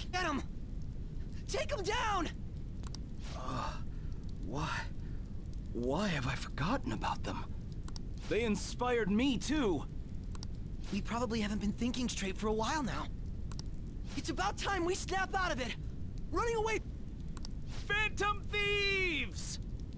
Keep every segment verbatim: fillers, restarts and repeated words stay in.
Get him! Take him down! Uh, why? Why have I forgotten about them? They inspired me too! We probably haven't been thinking straight for a while now. It's about time we snap out of it! Running away! Phantom Thieves!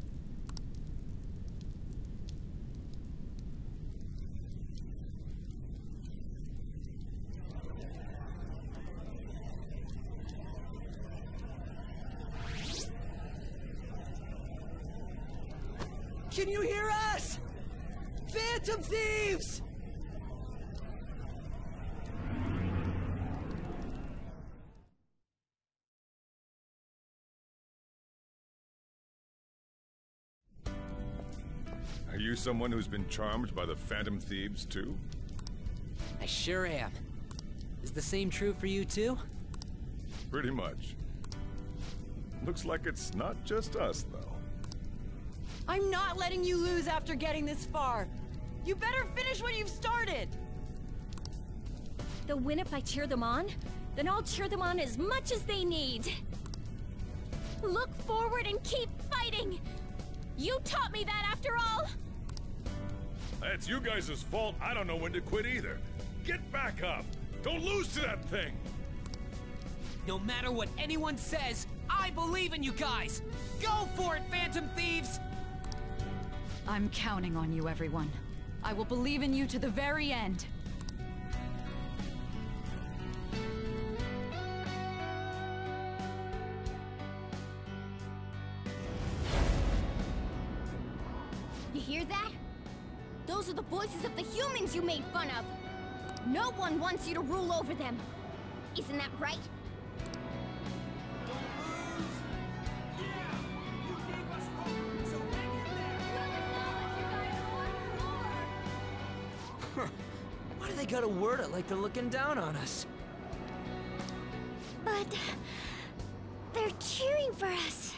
Can you hear us? Phantom Thieves! Are you someone who's been charmed by the Phantom Thieves, too? I sure am. Is the same true for you, too? Pretty much. Looks like it's not just us, though. I'm not letting you lose after getting this far. You better finish what you've started! They'll win if I cheer them on? Then I'll cheer them on as much as they need. Look forward and keep fighting! You taught me that after all! That's you guys' fault. I don't know when to quit either. Get back up! Don't lose to that thing! No matter what anyone says, I believe in you guys! Go for it, Phantom Thieves! I'm counting on you, everyone. I will believe in you to the very end. You hear that? Those are the voices of the humans you made fun of! No one wants you to rule over them! Isn't that right? Why do they gotta word it like they're looking down on us? But... they're cheering for us.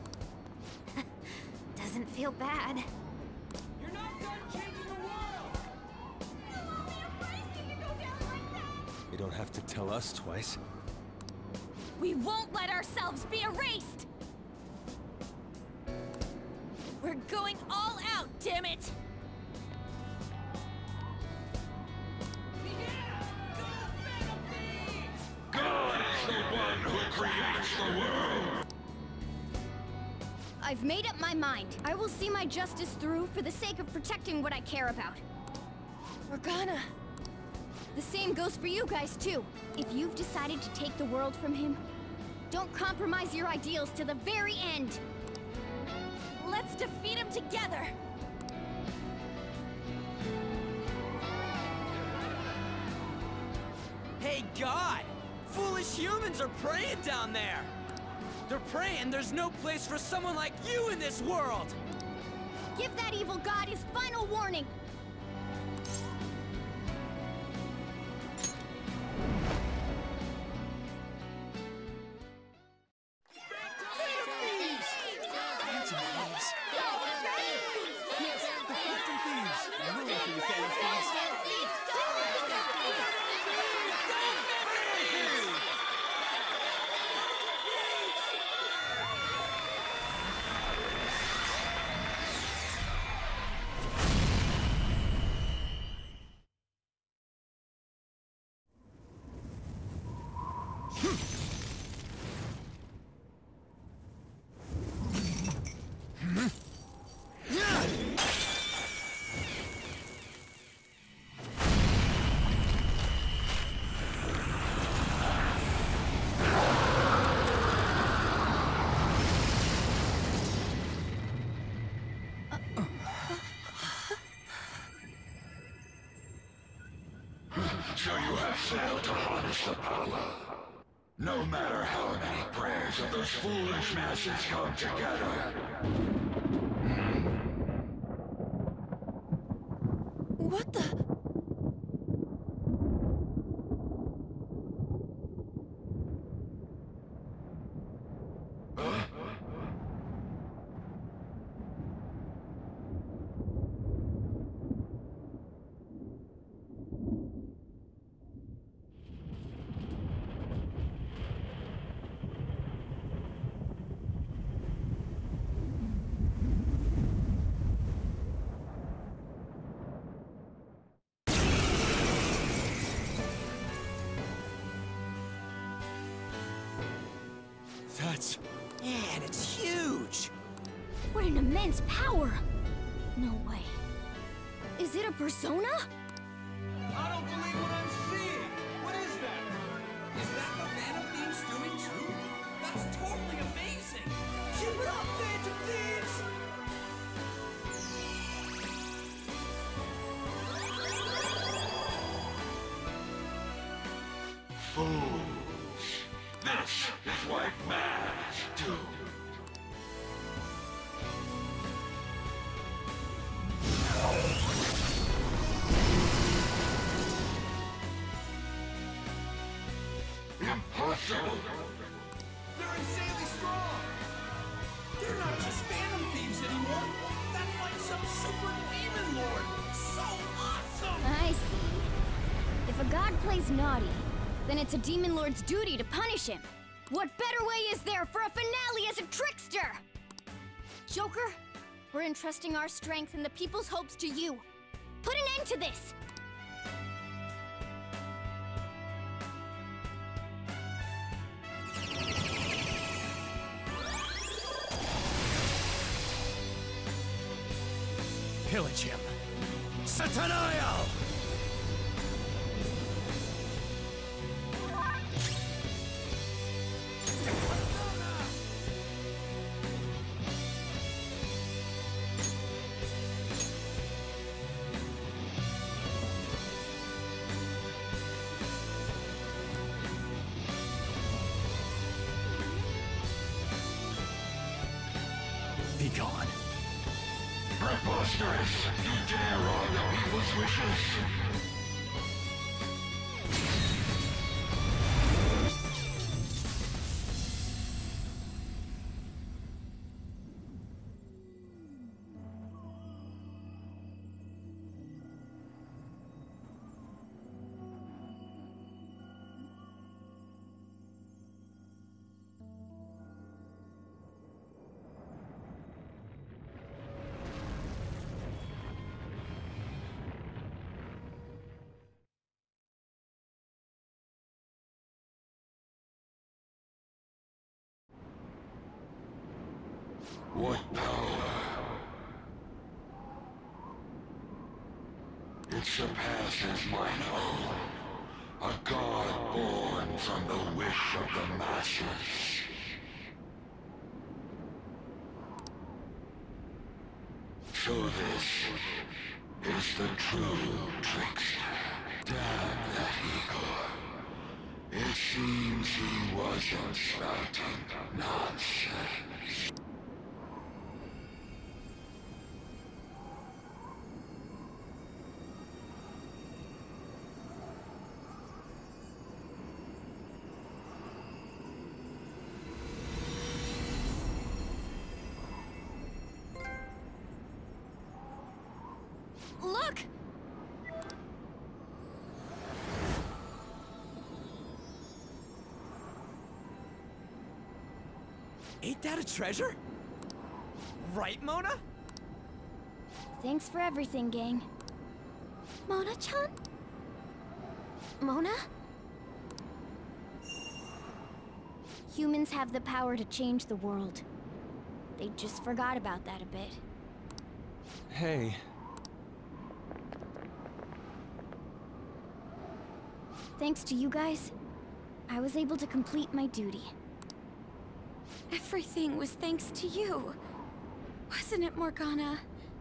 Doesn't feel bad. You're not done changing the world! You don't have to tell us twice. We won't let ourselves be erased! We're going all out, damn it! God is the one who creates the world! I've made up my mind. I will see my justice through for the sake of protecting what I care about. Morgana! The same goes for you guys, too. If you've decided to take the world from him, don't compromise your ideals to the very end. Let's defeat him together! Hey, God! Foolish humans are praying down there! They're praying there's no place for someone like you in this world! Give that evil god his final warning! So you have failed to harness the power. No matter how many prayers of those foolish masses come together. What the... nuts. Man, it's huge! What an immense power! No way. Is it a persona? I don't believe what I'm seeing! What is that? Is that what Phantom Thieves doing too? That's totally amazing! Keep it up, Phantom Thieves! Fools! This is what mans do. Impossible! They're insanely strong! They're not just Phantom Thieves anymore! That's like some super demon lord! So awesome! I see. If a god plays naughty, then it's a demon lord's duty to punish him. What better way is there for a finale as a trickster? Joker, we're entrusting our strength and the people's hopes to you. Put an end to this! Pillage him. Satanael! Be gone. Preposterous! You dare wrong the people's wishes! What power? It surpasses mine own. A god born from the wish of the masses. So this is the true trickster. Damn that Igor. It seems he wasn't spouting nonsense. Look! Ain't that a treasure? Right, Mona? Thanks for everything, gang. Mona-chan? Mona? Humans have the power to change the world. They just forgot about that a bit. Hey. Thanks to you guys, I was able to complete my duty. Everything was thanks to you. Wasn't it, Morgana?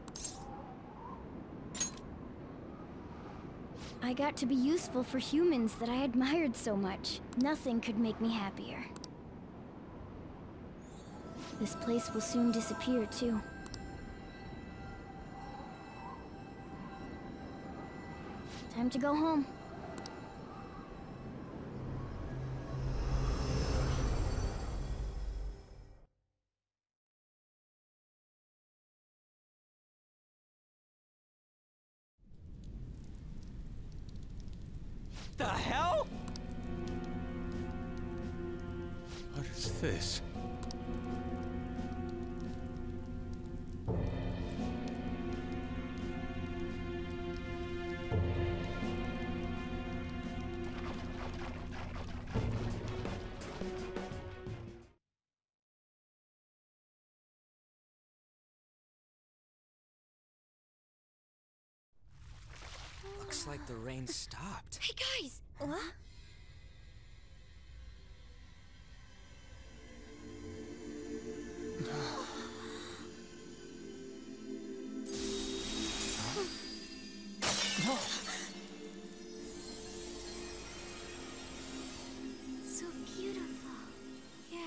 I got to be useful for humans that I admired so much. Nothing could make me happier. This place will soon disappear, too. Time to go home. The hell? What is this? The rain stopped. Hey guys! What? So beautiful. Yeah.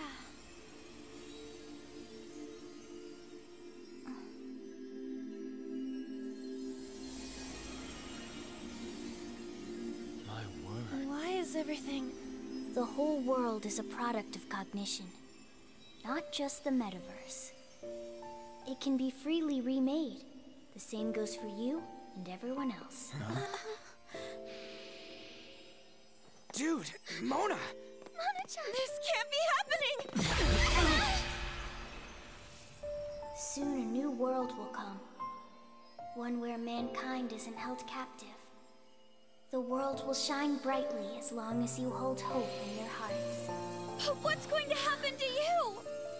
My word. Why is everything... The whole world is a product of cognition. Not just the metaverse. It can be freely remade. The same goes for you and everyone else. Dude, Mona! Mona-chan! This can't be happening! Soon a new world will come. One where mankind isn't held captive. The world will shine brightly as long as you hold hope in your hearts. What's going to happen to you?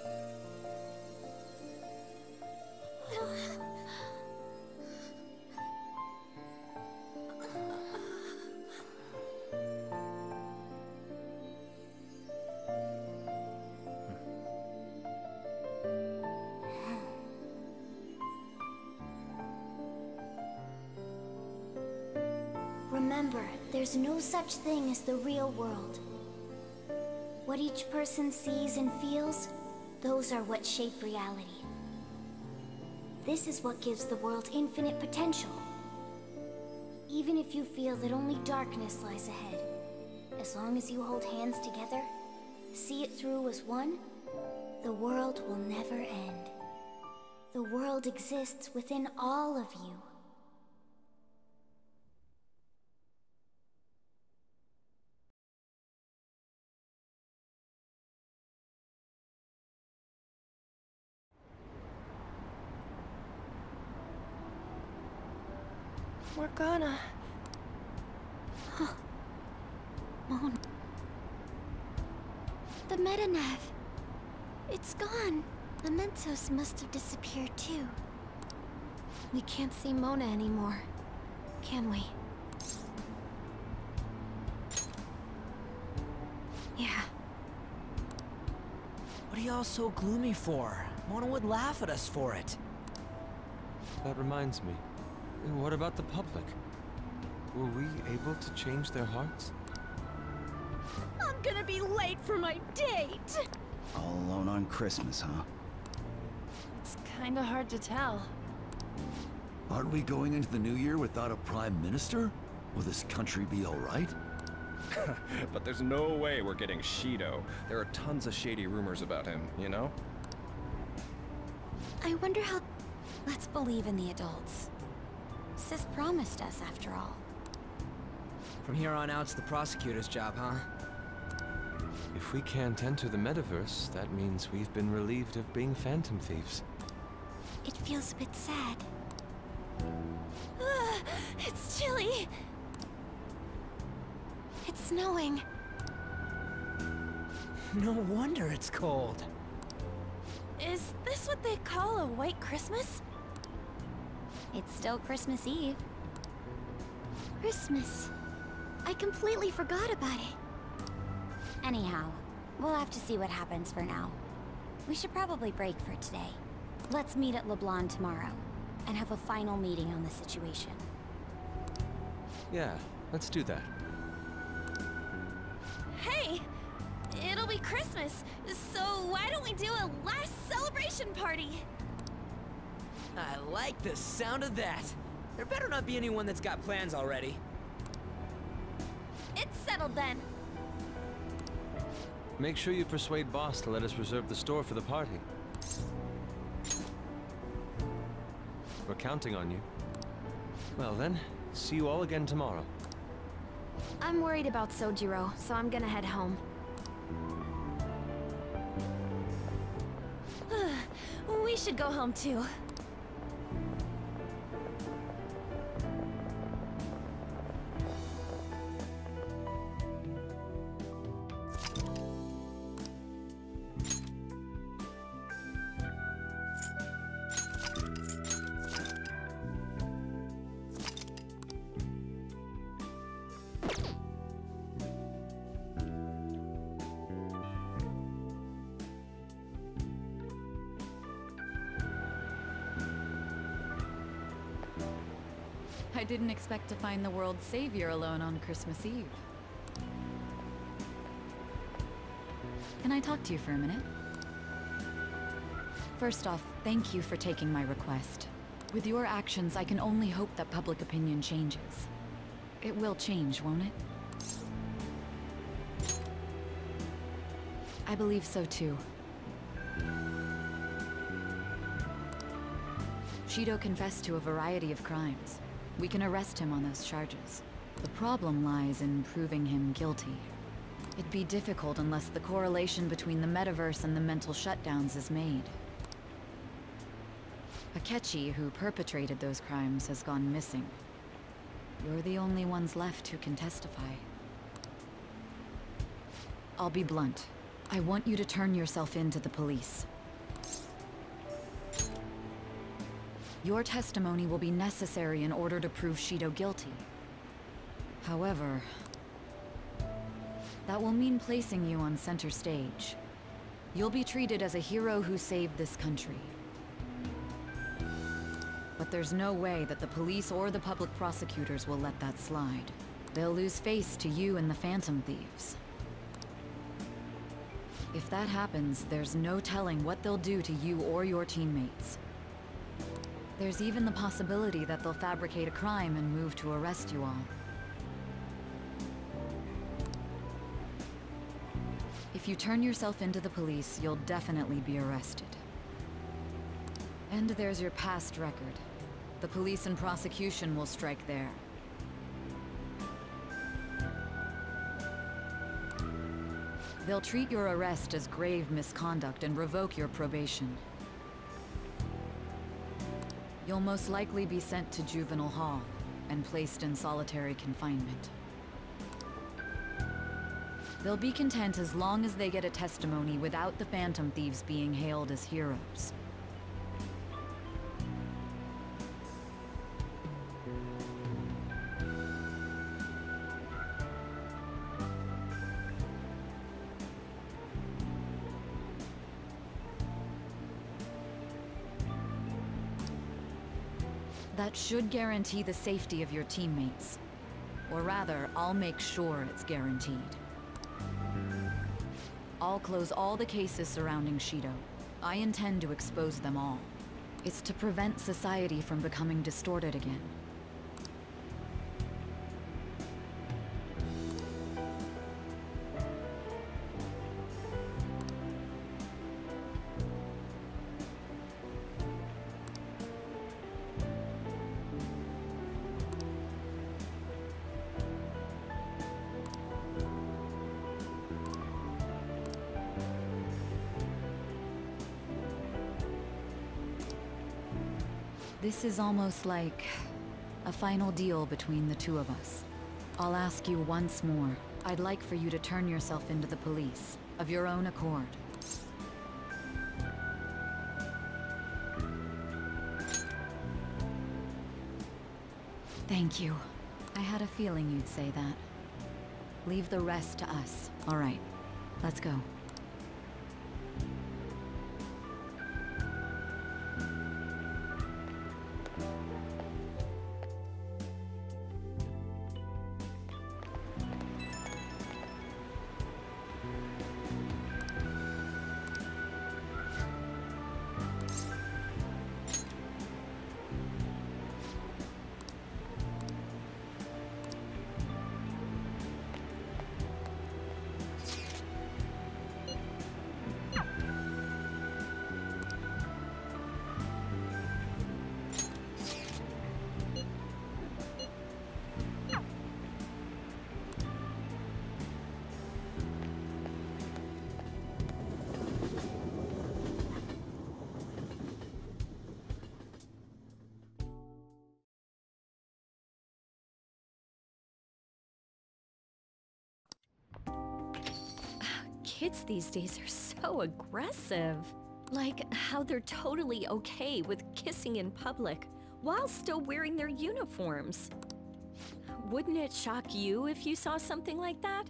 Remember, there's no such thing as the real world. What each person sees and feels, those are what shape reality. This is what gives the world infinite potential. Even if you feel that only darkness lies ahead, as long as you hold hands together, see it through as one, the world will never end. The world exists within all of you. Morgana. Huh. Mon. The Metanav. It's gone. Mementos must have disappeared too. We can't see Mona anymore, can we? Yeah. What are y'all so gloomy for? Mona would laugh at us for it. That reminds me. What about the public? Were we able to change their hearts? I'm gonna be late for my date! All alone on Christmas, huh? It's kinda hard to tell. Aren't we going into the new year without a prime minister? Will this country be all right? But there's no way we're getting Shido. There are tons of shady rumors about him, you know? I wonder how... Let's believe in the adults. Sis promised us, after all. From here on out, it's the prosecutor's job, huh? If we can't enter the metaverse, that means we've been relieved of being phantom thieves. It feels a bit sad. Uh, it's chilly! It's snowing. No wonder it's cold. Is this what they call a white Christmas? It's still Christmas Eve. Christmas. I completely forgot about it. Anyhow, we'll have to see what happens for now. We should probably break for today. Let's meet at LeBlanc tomorrow, and have a final meeting on the situation. Yeah, let's do that. Hey! It'll be Christmas, so why don't we do a last celebration party? I like the sound of that. There better not be anyone that's got plans already. It's settled then. Make sure you persuade Boss to let us reserve the store for the party. We're counting on you. Well then, see you all again tomorrow. I'm worried about Sojiro, so I'm gonna head home. We should go home too. I didn't expect to find the world's savior alone on Christmas Eve. Can I talk to you for a minute? First off, thank you for taking my request. With your actions, I can only hope that public opinion changes. It will change, won't it? I believe so too. Shido confessed to a variety of crimes. We can arrest him on those charges. The problem lies in proving him guilty. It'd be difficult unless the correlation between the metaverse and the mental shutdowns is made. Akechi, who perpetrated those crimes, has gone missing. You're the only ones left who can testify. I'll be blunt. I want you to turn yourself in to the police. Your testimony will be necessary in order to prove Shido guilty. However, that will mean placing you on center stage. You'll be treated as a hero who saved this country. But there's no way that the police or the public prosecutors will let that slide. They'll lose face to you and the Phantom Thieves. If that happens, there's no telling what they'll do to you or your teammates. There's even the possibility that they'll fabricate a crime and move to arrest you all. If you turn yourself into the police, you'll definitely be arrested. And there's your past record. The police and prosecution will strike there. They'll treat your arrest as grave misconduct and revoke your probation. You'll most likely be sent to juvenile hall and placed in solitary confinement. They'll be content as long as they get a testimony without the Phantom Thieves being hailed as heroes. That should guarantee the safety of your teammates. Or rather, I'll make sure it's guaranteed. I'll close all the cases surrounding Shido. I intend to expose them all. It's to prevent society from becoming distorted again. This is almost like a final deal between the two of us. I'll ask you once more. I'd like for you to turn yourself into the police, of your own accord. Thank you. I had a feeling you'd say that. Leave the rest to us. All right, let's go. Kids these days are so aggressive. Like how they're totally okay with kissing in public while still wearing their uniforms. Wouldn't it shock you if you saw something like that?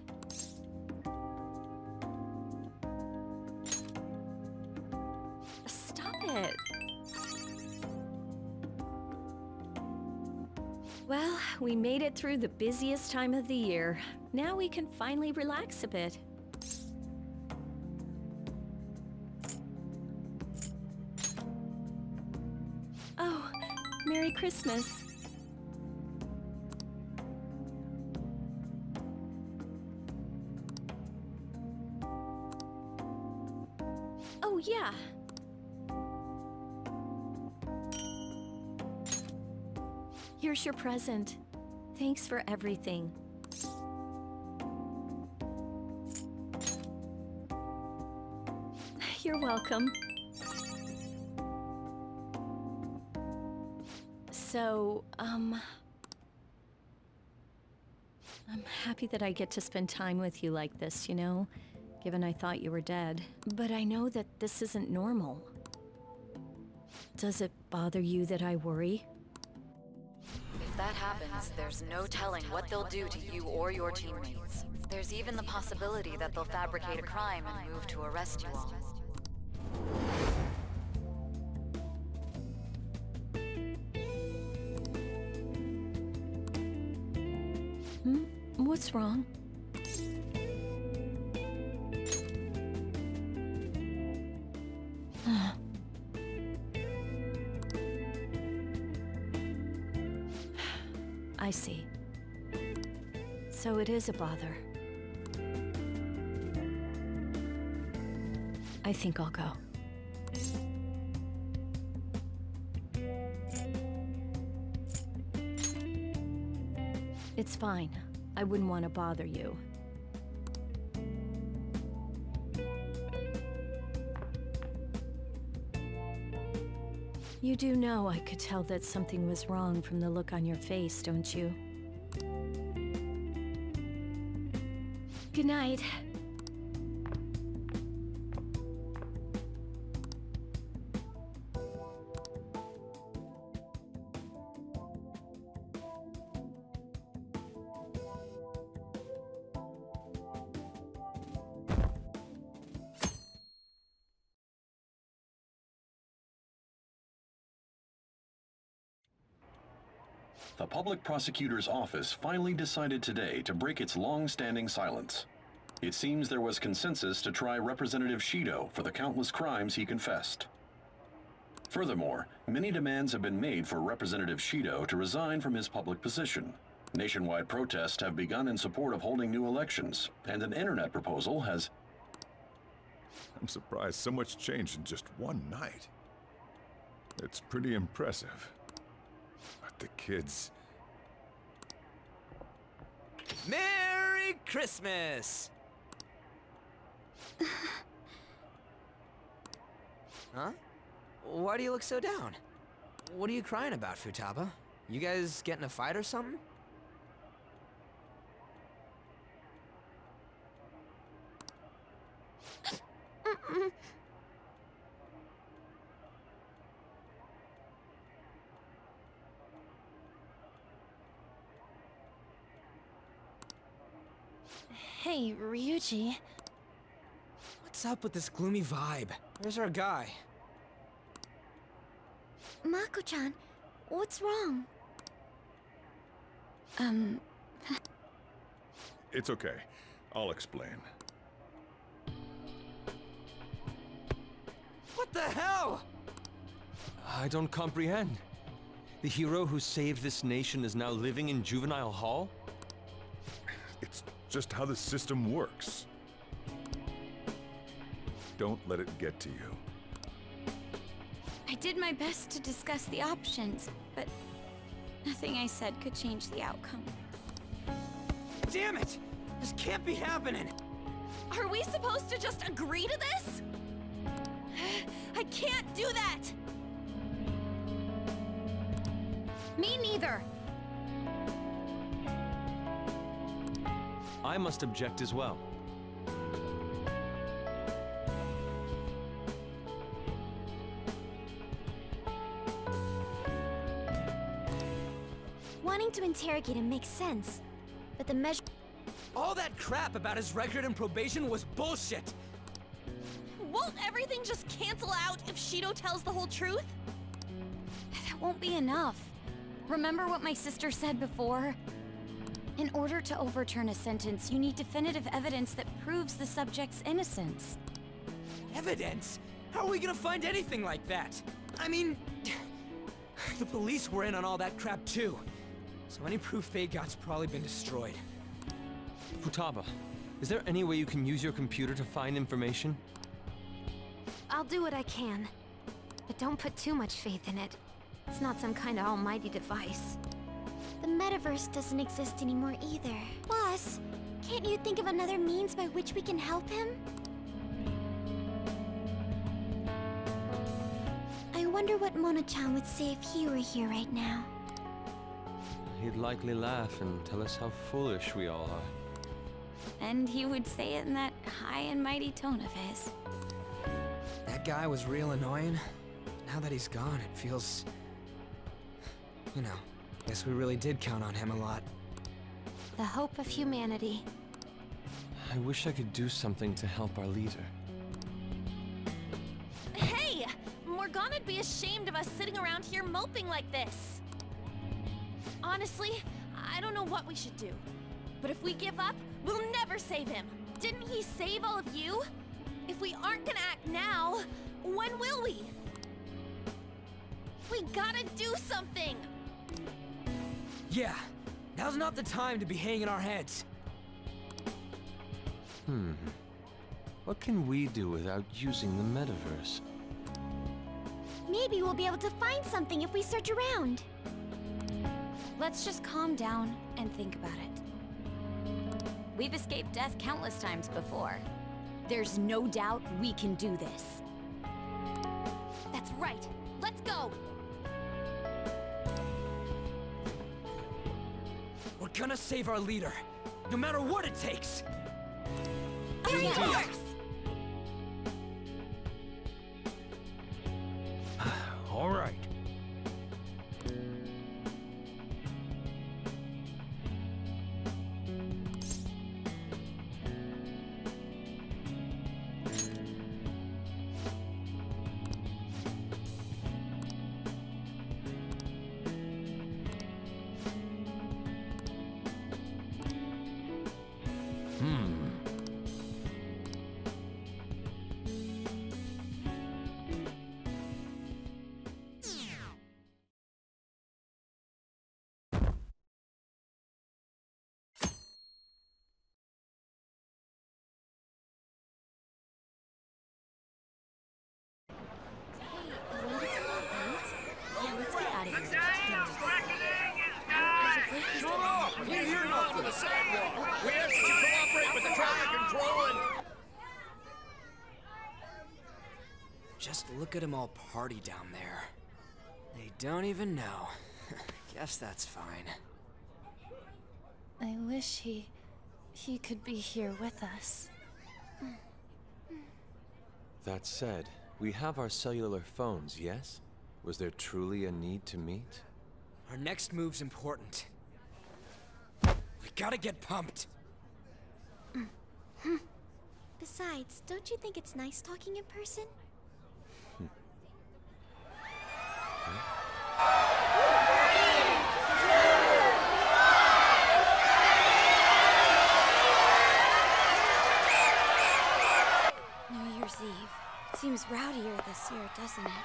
Stop it. Well, we made it through the busiest time of the year. Now we can finally relax a bit. Oh, Merry Christmas. Oh, yeah. Here's your present. Thanks for everything. You're welcome. So, um... I'm happy that I get to spend time with you like this, you know? Given I thought you were dead. But I know that this isn't normal. Does it bother you that I worry? If that happens, there's no telling what they'll do to you or your teammates. There's even the possibility that they'll fabricate a crime and move to arrest you all. Hmm? What's wrong? I see. So it is a bother. I think I'll go. It's fine. I wouldn't want to bother you. You do know I could tell that something was wrong from the look on your face, don't you? Good night. The Public Prosecutor's Office finally decided today to break its long-standing silence. It seems there was consensus to try Representative Shido for the countless crimes he confessed. Furthermore, many demands have been made for Representative Shido to resign from his public position. Nationwide protests have begun in support of holding new elections, and an internet proposal has... I'm surprised so much changed in just one night. It's pretty impressive. But the kids... Merry Christmas! Huh? Why do you look so down? What are you crying about, Futaba? You guys get in a fight or something? Hey, Ryuji. What's up with this gloomy vibe? Where's our guy? Mako-chan, what's wrong? Um... It's okay. I'll explain. What the hell? I don't comprehend. The hero who saved this nation is now living in Juvenile Hall? It's just how the system works. Don't let it get to you. I did my best to discuss the options, but nothing I said could change the outcome. Damn it! This can't be happening! Are we supposed to just agree to this? I can't do that! Me neither! I must object as well. Wanting to interrogate him makes sense, but the measure... All that crap about his record and probation was bullshit! Won't everything just cancel out if Shido tells the whole truth? That won't be enough. Remember what my sister said before? In order to overturn a sentence, you need definitive evidence that proves the subject's innocence. Evidence? How are we gonna find anything like that? I mean, the police were in on all that crap too. So any proof they got's probably been destroyed. Futaba, is there any way you can use your computer to find information? I'll do what I can. But don't put too much faith in it. It's not some kind of almighty device. The metaverse doesn't exist anymore either. Boss, can't you think of another means by which we can help him? I wonder what Mona-chan would say if he were here right now. He'd likely laugh and tell us how foolish we all are. And he would say it in that high and mighty tone of his. That guy was real annoying. Now that he's gone, it feels... You know, guess we really did count on him a lot. The hope of humanity. I wish I could do something to help our leader. Hey! Morgana'd be ashamed of us sitting around here moping like this. Honestly, I don't know what we should do. But if we give up, we'll never save him. Didn't he save all of you? If we aren't gonna act now, when will we? We gotta do something! Yeah, now's not the time to be hanging our heads. Hmm. What can we do without using the metaverse? Maybe we'll be able to find something if we search around. Let's just calm down and think about it. We've escaped death countless times before. There's no doubt we can do this. That's right. Let's go! We're gonna save our leader, no matter what it takes! Of course! All right. Just look at them all party down there. They don't even know. Guess that's fine. I wish he... he could be here with us. That said, we have our cellular phones, yes? Was there truly a need to meet? Our next move's important. We gotta get pumped! Besides, don't you think it's nice talking in person? New Year's Eve. It seems rowdier this year, doesn't it?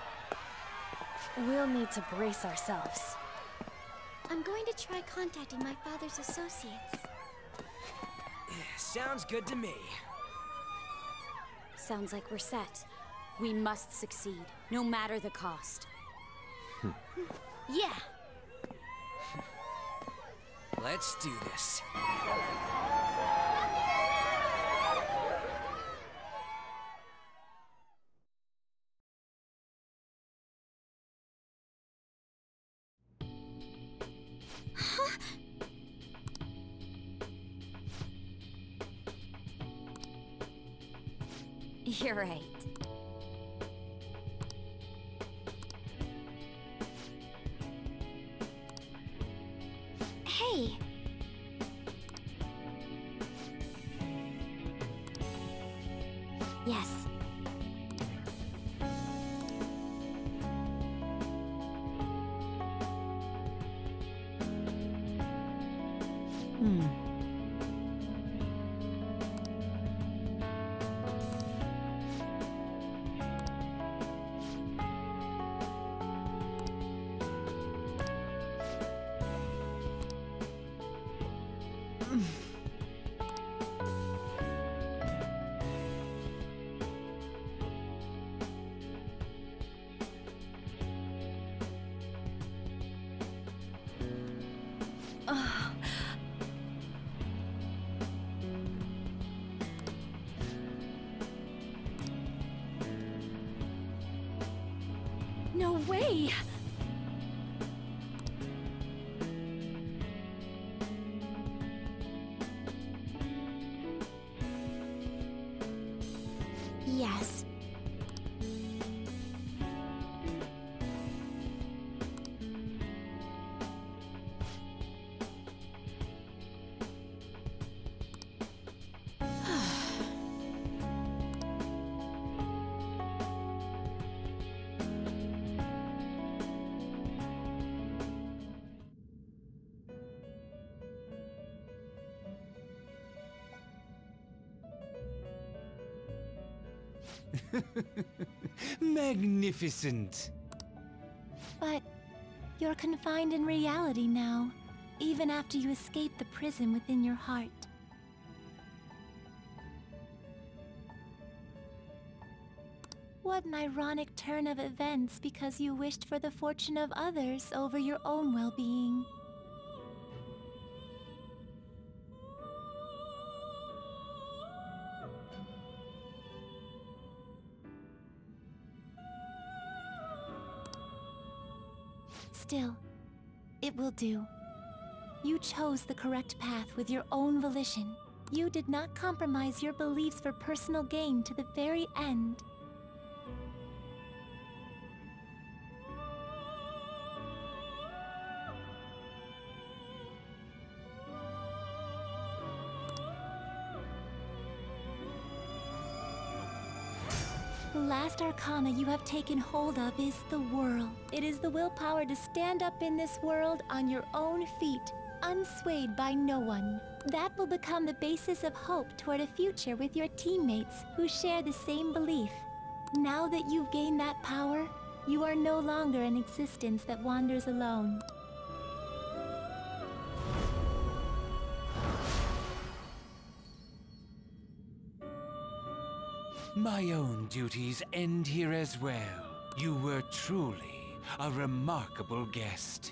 We'll need to brace ourselves. I'm going to try contacting my father's associates. Sounds good to me. Sounds like we're set. We must succeed, no matter the cost. Yeah! Let's do this. You're right. Hey! Yes. Hmm. No way! Yes. Magnificent. But you're confined in reality now, even after you escape the prison within your heart. What an ironic turn of events because you wished for the fortune of others over your own well-being. Still, it will do. You chose the correct path with your own volition. You did not compromise your beliefs for personal gain to the very end. The last arcana you have taken hold of is the Whirl. It is the willpower to stand up in this world on your own feet, unswayed by no one. That will become the basis of hope toward a future with your teammates who share the same belief. Now that you've gained that power, you are no longer an existence that wanders alone. My own duties end here as well. You were truly a remarkable guest.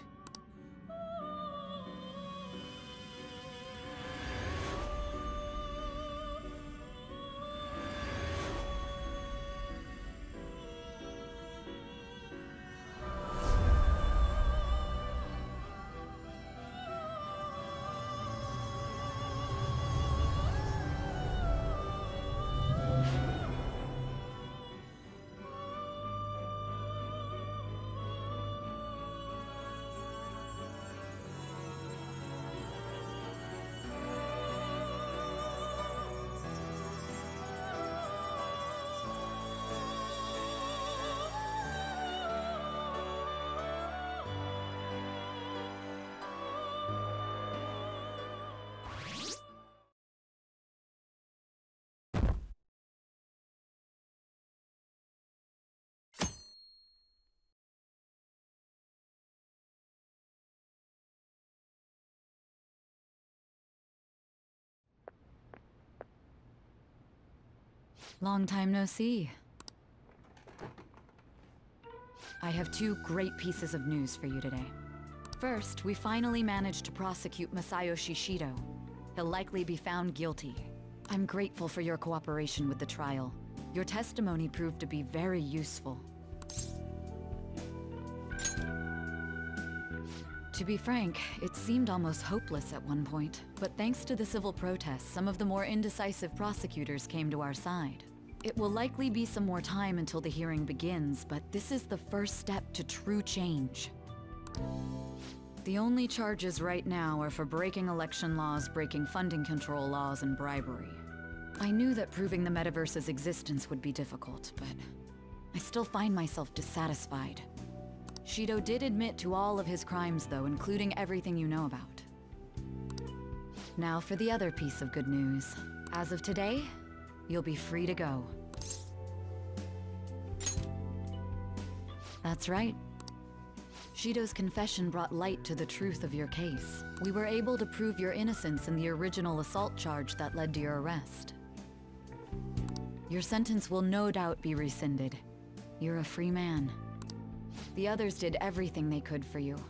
Long time no see. I have two great pieces of news for you today. First, we finally managed to prosecute Masayoshi Shido. He'll likely be found guilty. I'm grateful for your cooperation with the trial. Your testimony proved to be very useful. To be frank, it seemed almost hopeless at one point. But thanks to the civil protests, some of the more indecisive prosecutors came to our side. It will likely be some more time until the hearing begins, but this is the first step to true change. The only charges right now are for breaking election laws, breaking funding control laws, and bribery. I knew that proving the metaverse's existence would be difficult, but I still find myself dissatisfied. Shido did admit to all of his crimes, though, including everything you know about. Now for the other piece of good news. As of today, you'll be free to go. That's right. Shido's confession brought light to the truth of your case. We were able to prove your innocence in the original assault charge that led to your arrest. Your sentence will no doubt be rescinded. You're a free man. The others did everything they could for you.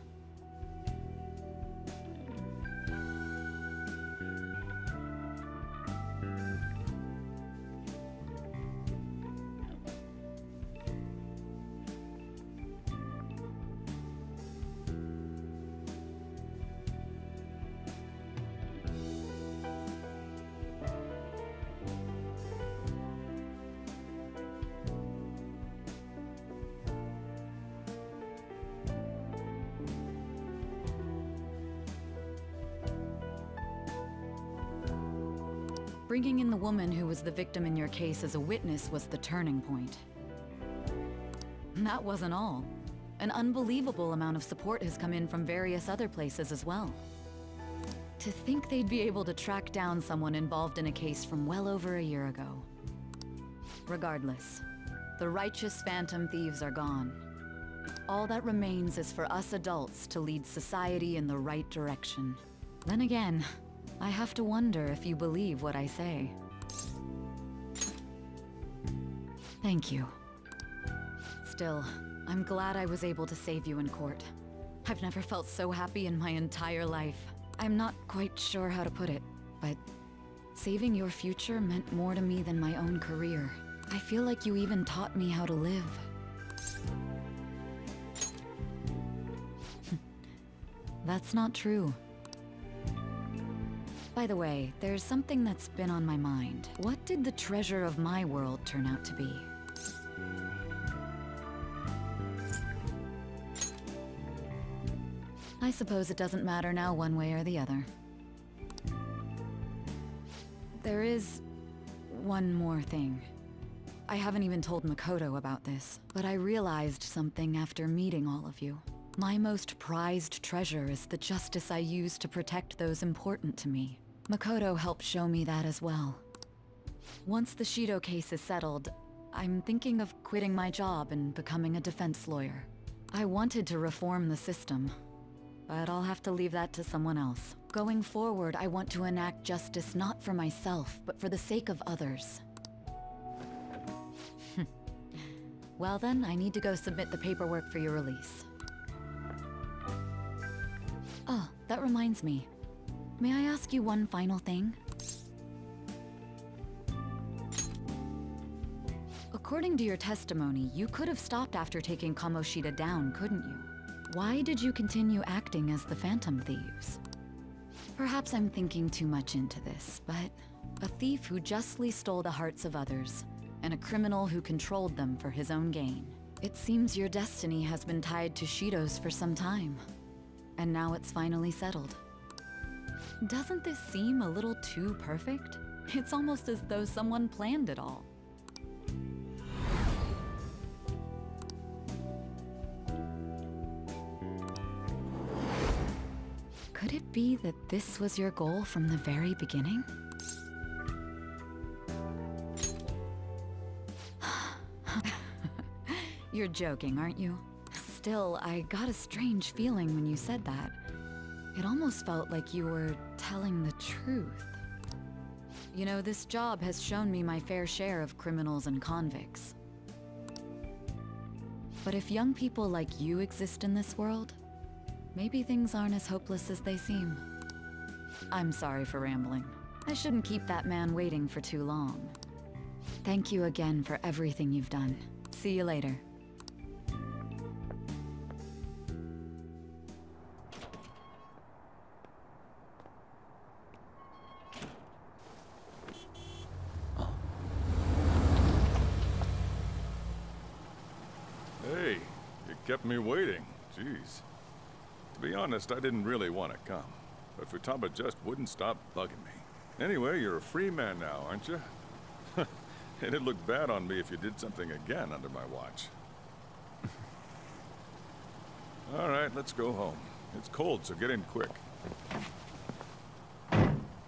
Bringing in the woman who was the victim in your case as a witness was the turning point. And that wasn't all. An unbelievable amount of support has come in from various other places as well. To think they'd be able to track down someone involved in a case from well over a year ago. Regardless, the righteous Phantom Thieves are gone. All that remains is for us adults to lead society in the right direction. Then again, I have to wonder if you believe what I say. Thank you. Still, I'm glad I was able to save you in court. I've never felt so happy in my entire life. I'm not quite sure how to put it, but saving your future meant more to me than my own career. I feel like you even taught me how to live. That's not true. By the way, there's something that's been on my mind. What did the treasure of my world turn out to be? I suppose it doesn't matter now one way or the other. There is one more thing. I haven't even told Makoto about this, but I realized something after meeting all of you. My most prized treasure is the justice I use to protect those important to me. Makoto helped show me that as well. Once the Shido case is settled, I'm thinking of quitting my job and becoming a defense lawyer. I wanted to reform the system, but I'll have to leave that to someone else. Going forward, I want to enact justice not for myself, but for the sake of others. Well then, I need to go submit the paperwork for your release. Oh, that reminds me. May I ask you one final thing? According to your testimony, you could have stopped after taking Kamoshida down, couldn't you? Why did you continue acting as the Phantom Thieves? Perhaps I'm thinking too much into this, but a thief who justly stole the hearts of others, and a criminal who controlled them for his own gain. It seems your destiny has been tied to Shido's for some time, and now it's finally settled. Doesn't this seem a little too perfect? It's almost as though someone planned it all. Could it be that this was your goal from the very beginning? You're joking, aren't you? Still, I got a strange feeling when you said that. It almost felt like you were telling the truth. You know, this job has shown me my fair share of criminals and convicts. But if young people like you exist in this world, maybe things aren't as hopeless as they seem. I'm sorry for rambling. I shouldn't keep that man waiting for too long. Thank you again for everything you've done. See you later. Hey, you kept me waiting. Jeez. To be honest, I didn't really want to come, but Futaba just wouldn't stop bugging me. Anyway, you're a free man now, aren't you? It'd look bad on me if you did something again under my watch. All right, let's go home. It's cold, so get in quick.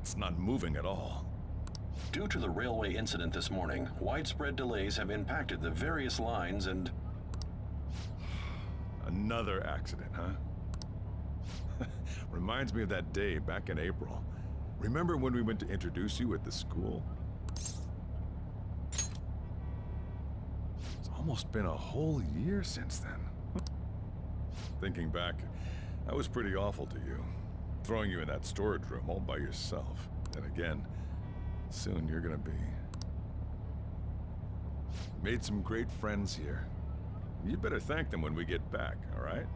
It's not moving at all. Due to the railway incident this morning, widespread delays have impacted the various lines and... Another accident, huh? Reminds me of that day back in April. Remember when we went to introduce you at the school? It's almost been a whole year since then. Thinking back, I was pretty awful to you. Throwing you in that storage room all by yourself. Then again, soon you're gonna be. Made some great friends here. You better thank them when we get back, all right?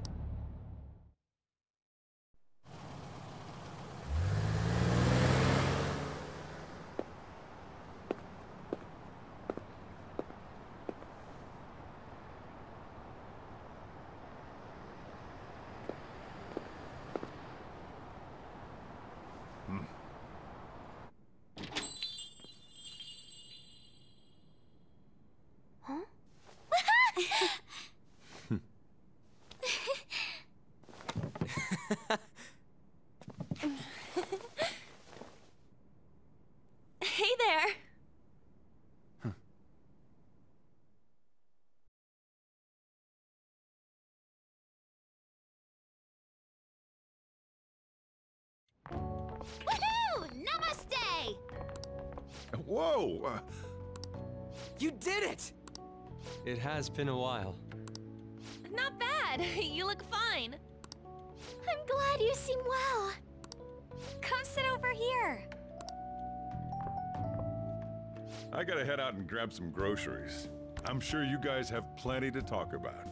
Hey there! Woohoo! Namaste! Whoa! Uh... You did it! It has been a while. Not bad. You look fine. I'm glad you seem well. Come sit over here. I gotta head out and grab some groceries. I'm sure you guys have plenty to talk about.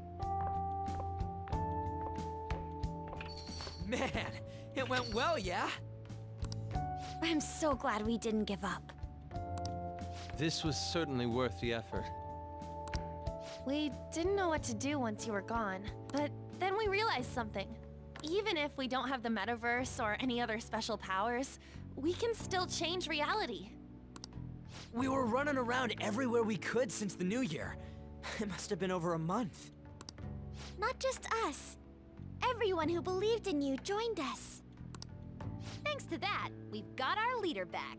Man, it went well, yeah? I'm so glad we didn't give up. This was certainly worth the effort. We didn't know what to do once you were gone, but then we realized something. Even if we don't have the metaverse or any other special powers, we can still change reality. We were running around everywhere we could since the new year. It must have been over a month. Not just us. Everyone who believed in you joined us. Thanks to that, we've got our leader back.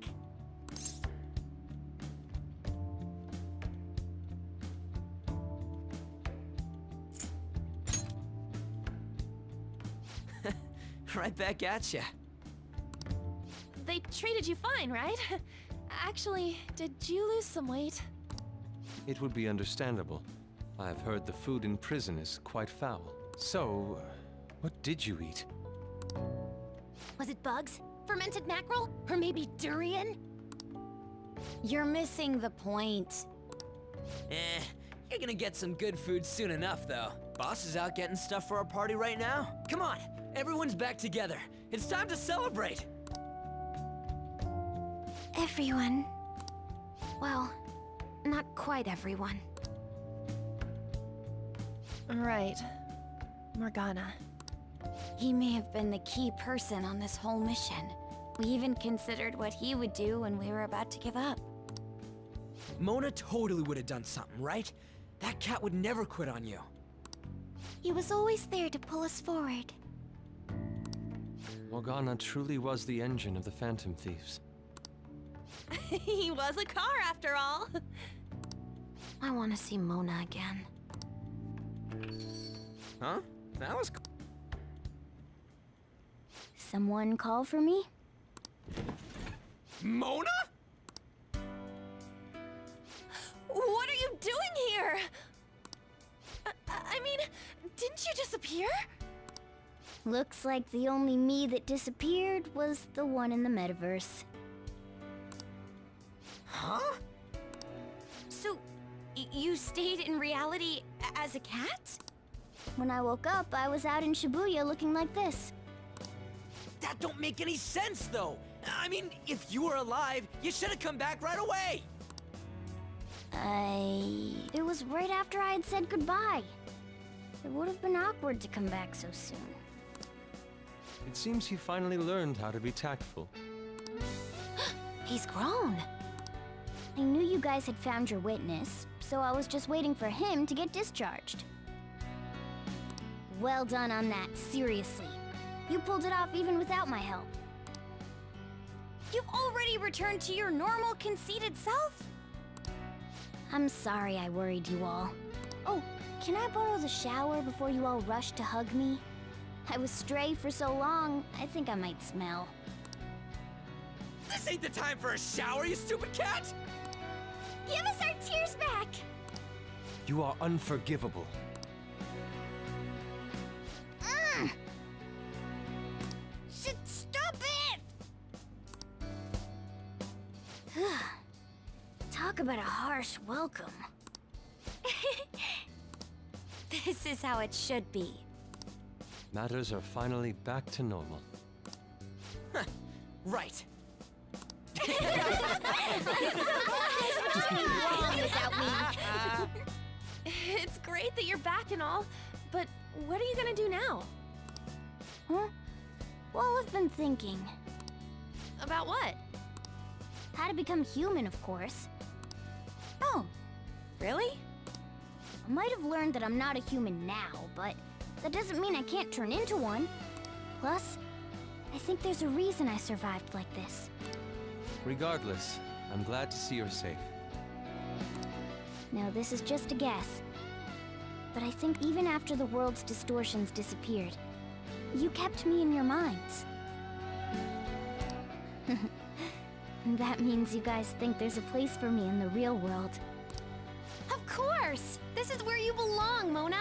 Right back at ya. They treated you fine, right? Actually, did you lose some weight? It would be understandable. I've heard the food in prison is quite foul. So, what did you eat? Was it bugs? Fermented mackerel? Or maybe durian? You're missing the point. Eh, you're gonna get some good food soon enough, though. Boss is out getting stuff for our party right now. Come on, everyone's back together. It's time to celebrate. Everyone. Well, not quite everyone. Right. Morgana. He may have been the key person on this whole mission. We even considered what he would do when we were about to give up. Mona totally would have done something, right? That cat would never quit on you. He was always there to pull us forward. Morgana truly was the engine of the Phantom Thieves. He was a car after all. I want to see Mona again. Huh? That was cool. Someone call for me? Mona? What are you doing here? I, I mean, didn't you disappear? Looks like the only me that disappeared was the one in the metaverse. Huh? So, y you stayed in reality as a cat? When I woke up, I was out in Shibuya looking like this. That don't make any sense, though. I mean, if you were alive, you should have come back right away. I... It was right after I had said goodbye. It would have been awkward to come back so soon. It seems he finally learned how to be tactful. He's grown. I knew you guys had found your witness, so I was just waiting for him to get discharged. Well done on that, seriously. You pulled it off even without my help. You've already returned to your normal, conceited self? I'm sorry I worried you all. Oh, can I borrow the shower before you all rush to hug me? I was stray for so long, I think I might smell. This ain't the time for a shower, you stupid cat! Give us our tears back! You are unforgivable. Mm. Shit, stop it! Talk about a harsh welcome. This is how it should be. Matters are finally back to normal. Right. Just be wrong without me. It's great that you're back and all, but what are you gonna do now? Huh? Well, I've been thinking. About what? How to become human, of course. Oh. Really? I might have learned that I'm not a human now, but that doesn't mean I can't turn into one. Plus, I think there's a reason I survived like this. Regardless, I'm glad to see you're safe. Now, this is just a guess. But I think even after the world's distortions disappeared, you kept me in your minds. That means you guys think there's a place for me in the real world. Of course! This is where you belong, Mona!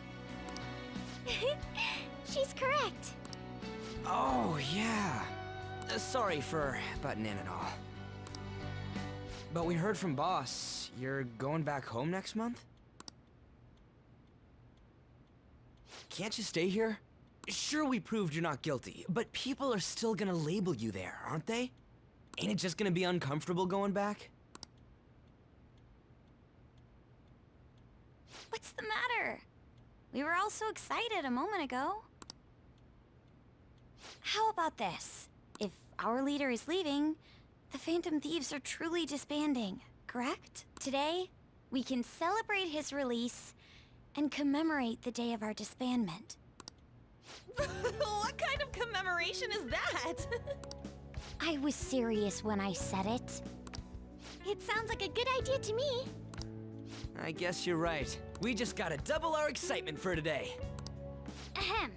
She's correct. Oh, yeah. Uh, sorry for butting in and all. But we heard from Boss, you're going back home next month? Can't you stay here? Sure, we proved you're not guilty, but people are still gonna label you there, aren't they? Ain't it just gonna be uncomfortable going back? What's the matter? We were all so excited a moment ago. How about this? If our leader is leaving, the Phantom Thieves are truly disbanding, correct? Today, we can celebrate his release and commemorate the day of our disbandment. What kind of commemoration is that? I was serious when I said it. It sounds like a good idea to me. I guess you're right. We just gotta double our excitement for today. Ahem.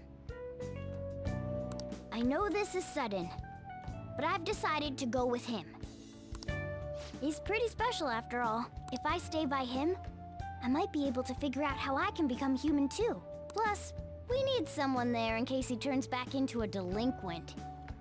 I know this is sudden, but I've decided to go with him. He's pretty special after all. If I stay by him, I might be able to figure out how I can become human too. Plus, we need someone there in case he turns back into a delinquent.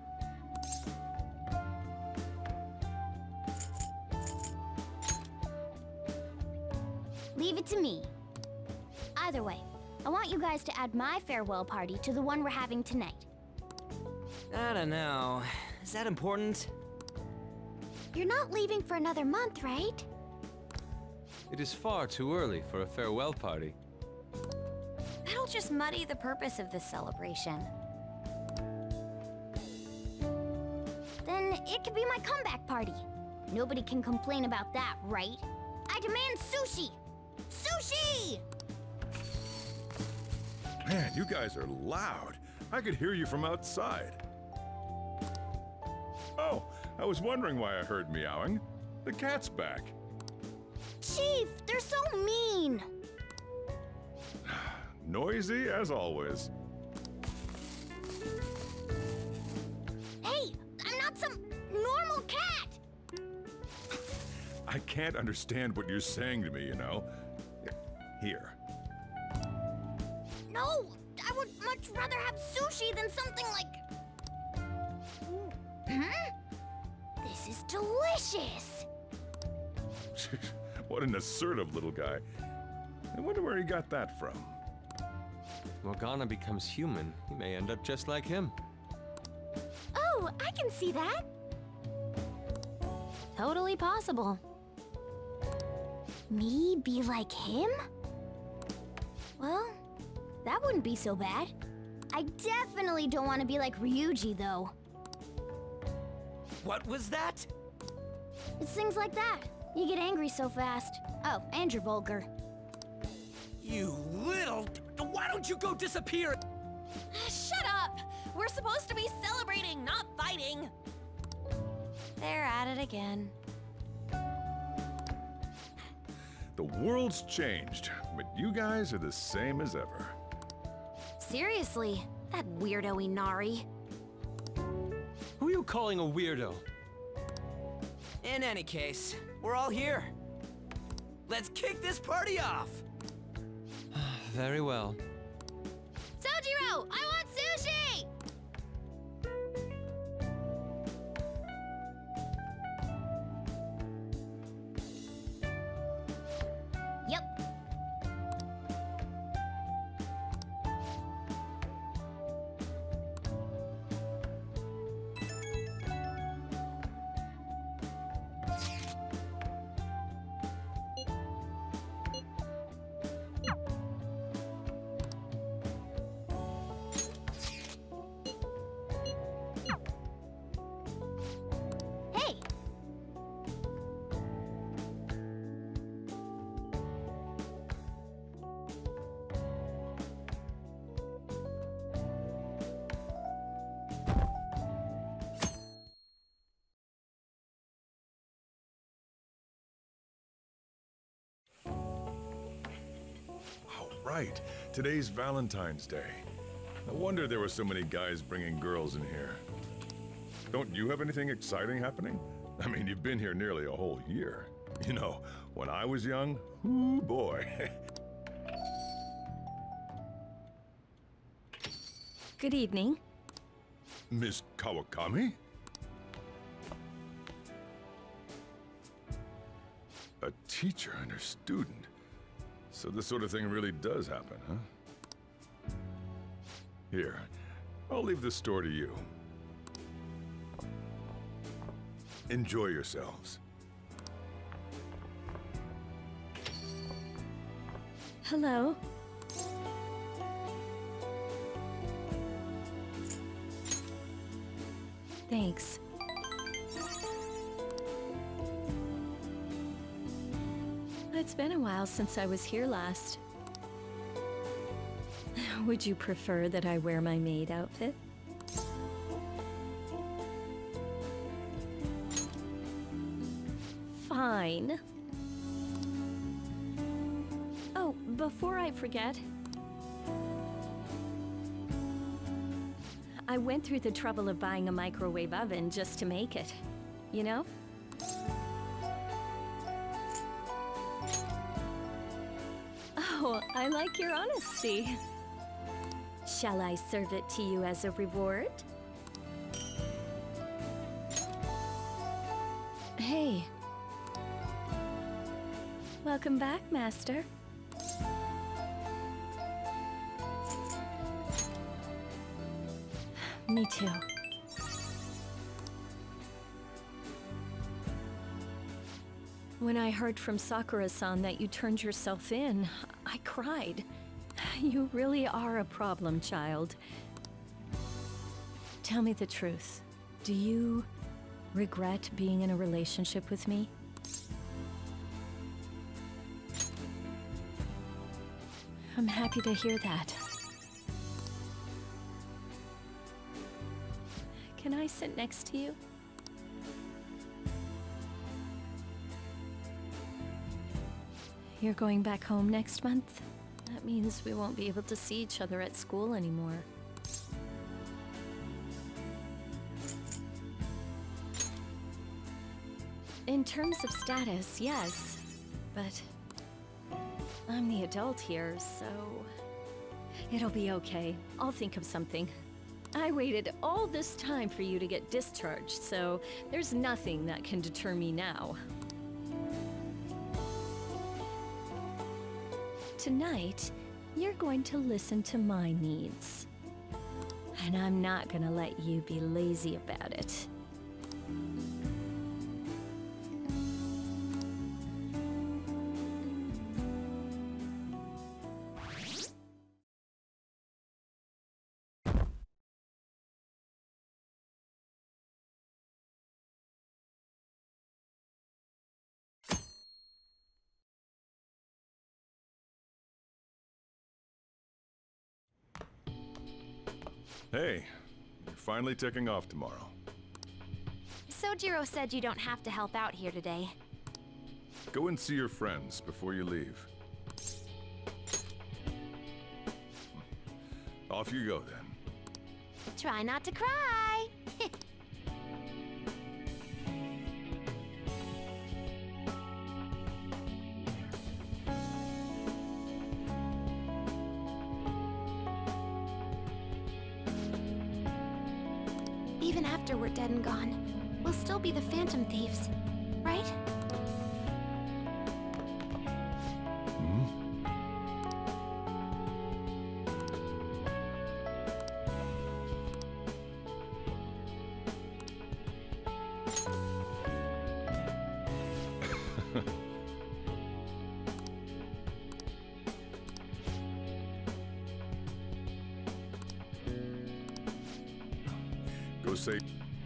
Leave it to me. Either way, I want you guys to add my farewell party to the one we're having tonight. I don't know. Is that important? You're not leaving for another month, right? It is far too early for a farewell party. That'll just muddy the purpose of this celebration. Then it could be my comeback party. Nobody can complain about that, right? I demand sushi! Sushi! Man, you guys are loud. I could hear you from outside. Oh, I was wondering why I heard meowing. The cat's back. Chief, they're so mean! Noisy as always. Hey, I'm not some normal cat! I can't understand what you're saying to me, you know. Here. No, I would much rather have sushi than something like... Hmm? This is delicious! What an assertive little guy. I wonder where he got that from. If Morgana becomes human, he may end up just like him. Oh, I can see that. Totally possible. Me be like him? Well, that wouldn't be so bad. I definitely don't want to be like Ryuji, though. What was that? It's things like that. You get angry so fast. Oh, and you're vulgar. You little... Why don't you go disappear? Shut up! We're supposed to be celebrating, not fighting! They're at it again. The world's changed, but you guys are the same as ever. Seriously, that weirdo Inari. Who are you calling a weirdo? In any case, we're all here. Let's kick this party off! Very well. Sojiro, I want sushi! Yep. Hey! Oh, right. Today's Valentine's Day. No wonder there were so many guys bringing girls in here. Don't you have anything exciting happening? I mean, you've been here nearly a whole year. You know, when I was young, ooh boy. Good evening. Miss Kawakami? A teacher and her student. So this sort of thing really does happen, huh? Here, I'll leave this store to you. Enjoy yourselves. Hello. Thanks. It's been a while since I was here last. Would you prefer that I wear my maid outfit? Fine. Oh, before I forget, I went through the trouble of buying a microwave oven just to make it, you know? Oh, I like your honesty. Shall I serve it to you as a reward? Hey. Welcome back, Master. Me too. When I heard from Sakura-san that you turned yourself in, I cried. You really are a problem child. Tell me the truth. Do you regret being in a relationship with me? I'm happy to hear that. Can I sit next to you? You're going back home next month? That means we won't be able to see each other at school anymore. In terms of status, yes, but I'm the adult here, so it'll be okay. I'll think of something. I waited all this time for you to get discharged, so there's nothing that can deter me now. Tonight, you're going to listen to my needs. And I'm not gonna let you be lazy about it. Hey, you're finally taking off tomorrow. Sojiro said you don't have to help out here today. Go and see your friends before you leave. Off you go, then. Try not to cry. Even after we're dead and gone, we'll still be the Phantom Thieves, right? Go say.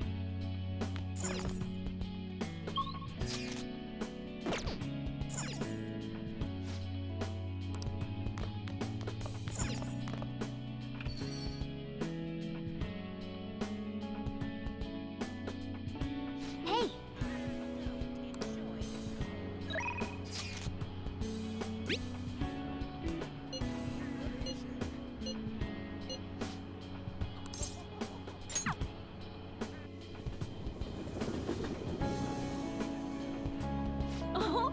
Hey! Oh!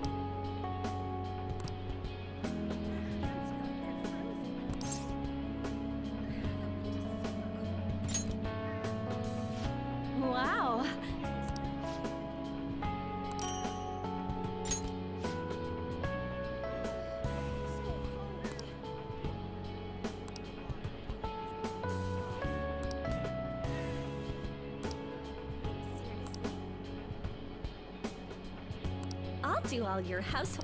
Wow! I'll do all your household.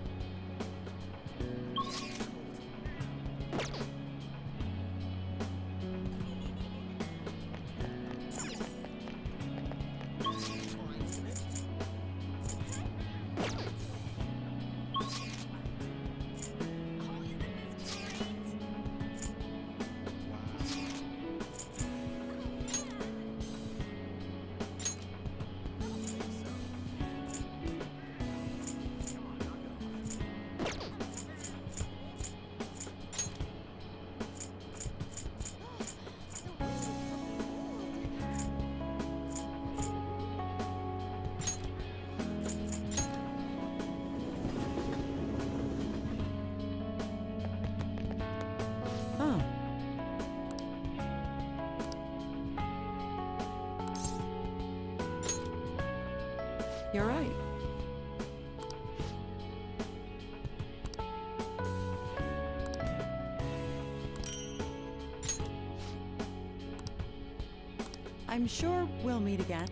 Oh. You're right. I'm sure we'll meet again.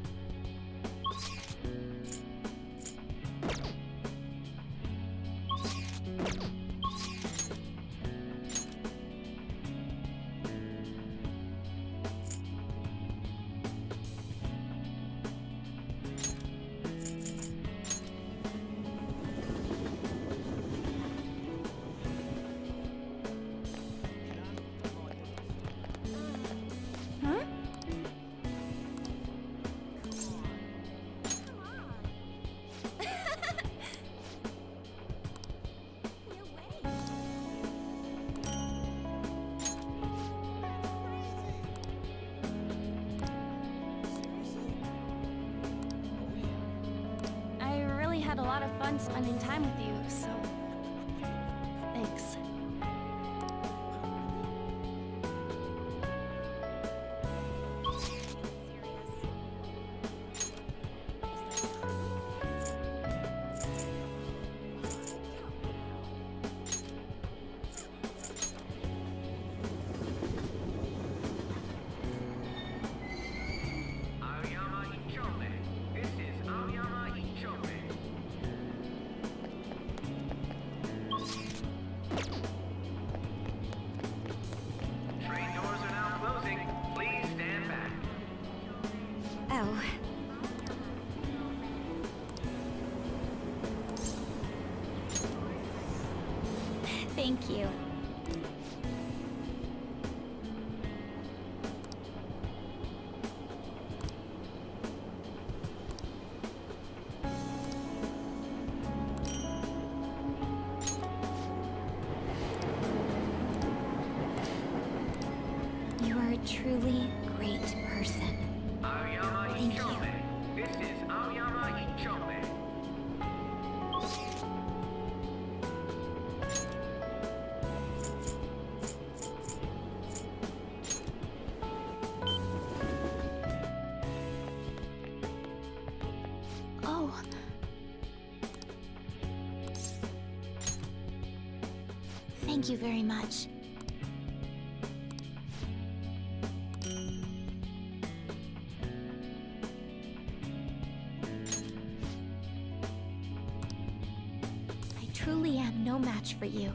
Huh? I really had a lot of fun spending time with you, so... thanks. Aoyama Ichome. This is Aoyama Ichome. Train doors are now closing. Please stand back. Oh. Thank you. truly great person. Aoyama Thank you. Ichome. This is Aoyama Ichome. Oh. Thank you very much. I truly am no match for you.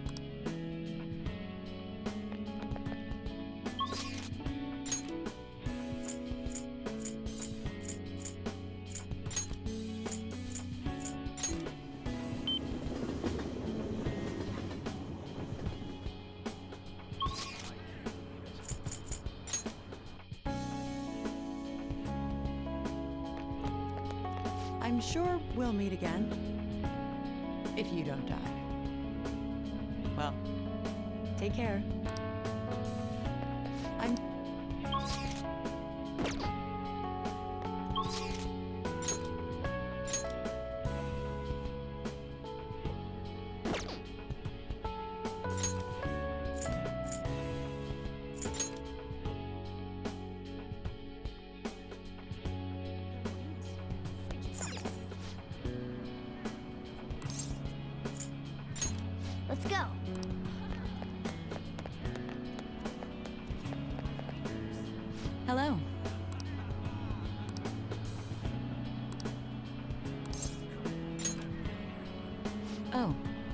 I'm sure we'll meet again. If you don't die. Well, take care. I'm... Let's go. Hello. Oh.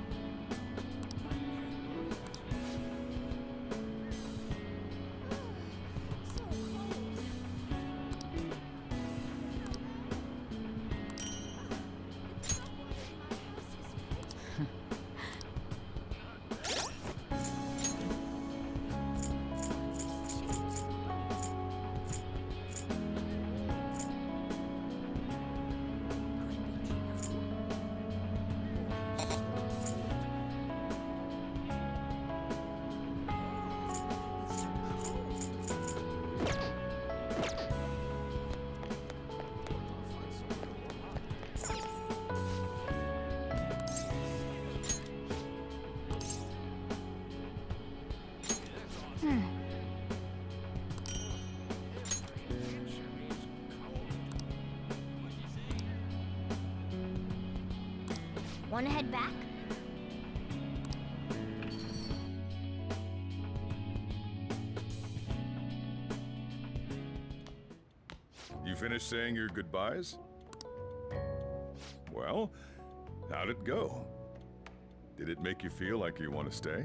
Hmm. Wanna head back? You finished saying your goodbyes? Well, how'd it go? Did it make you feel like you want to stay?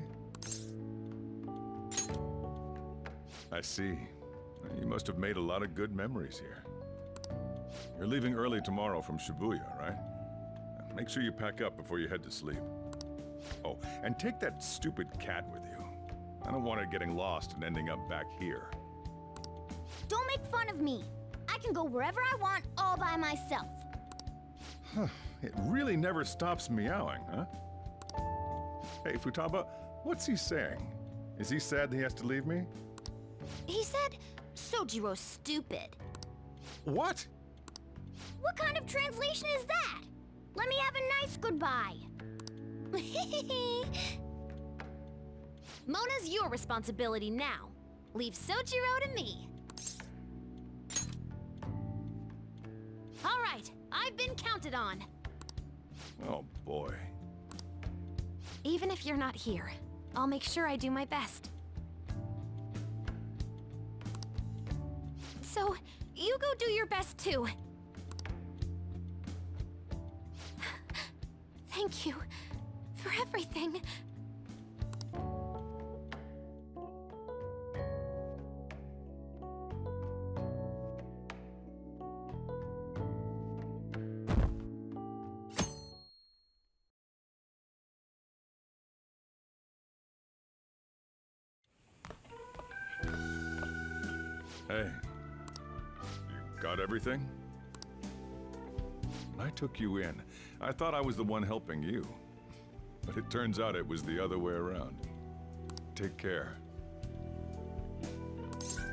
I see. You must have made a lot of good memories here. You're leaving early tomorrow from Shibuya, right? Make sure you pack up before you head to sleep. Oh, and take that stupid cat with you. I don't want it getting lost and ending up back here. Don't make fun of me. I can go wherever I want all by myself. Huh. It really never stops meowing, huh? Hey, Futaba, what's he saying? Is he sad that he has to leave me? He said, Sojiro's stupid. What? What kind of translation is that? Let me have a nice goodbye. Mona's your responsibility now. Leave Sojiro to me. All right, I've been counted on. Oh, boy. Even if you're not here, I'll make sure I do my best. So, you go do your best too. Thank you for everything. Hey, you got everything? When I took you in, I thought I was the one helping you. But it turns out it was the other way around. Take care.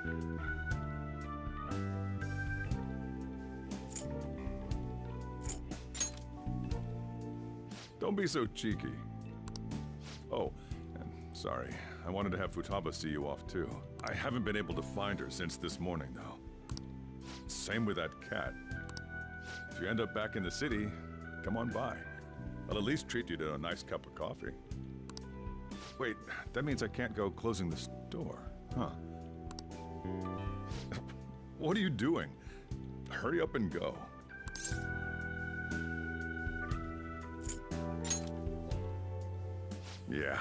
Don't be so cheeky. Oh, and sorry. I wanted to have Futaba see you off too. I haven't been able to find her since this morning, though. Same with that cat. If you end up back in the city, come on by. I'll at least treat you to a nice cup of coffee. Wait, that means I can't go closing the store, huh? What are you doing? Hurry up and go. Yeah.